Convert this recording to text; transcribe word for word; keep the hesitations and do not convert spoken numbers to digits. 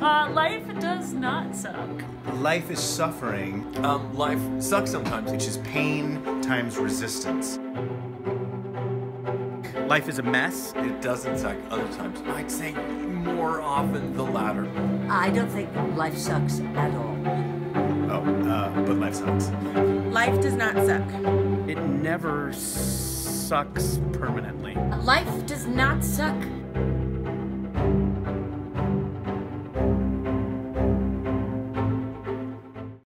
Uh, life does not suck. Life is suffering. Um, life sucks sometimes. Which is pain times resistance. Life is a mess. It doesn't suck other times. I'd say more often the latter. I don't think life sucks at all. Oh, uh, but life sucks. Life does not suck. It never sucks permanently. Life does not suck